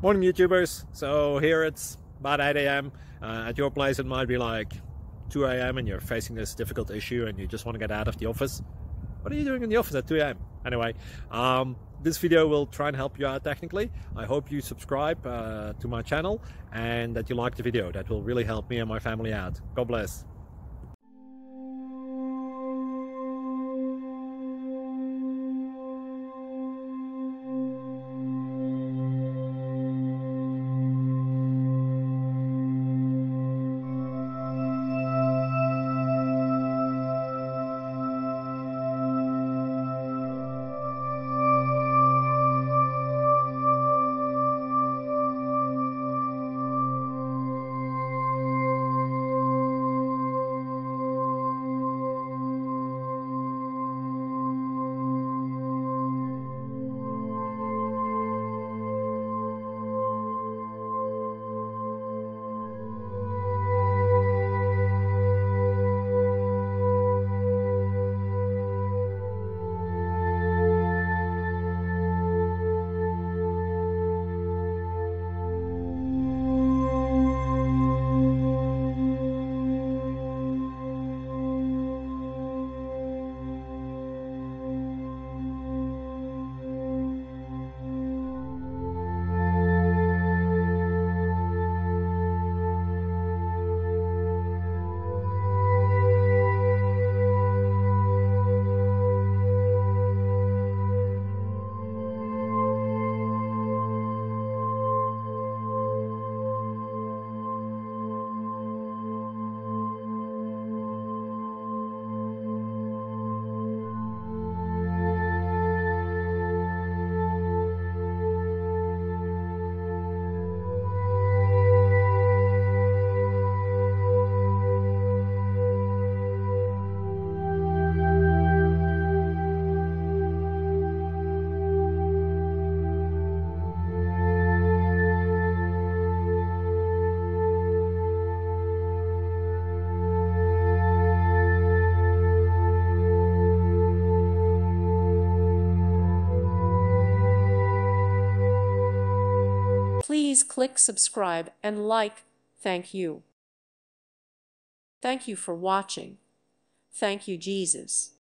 Morning YouTubers. So here it's about 8 a.m. At your place it might be like 2 a.m. and you're facing this difficult issue and you just want to get out of the office. What are you doing in the office at 2 a.m.? Anyway, this video will try and help you out technically. I hope you subscribe to my channel and that you like the video. That will really help me and my family out. God bless. Please click subscribe and like. Thank you. Thank you for watching. Thank you, Jesus.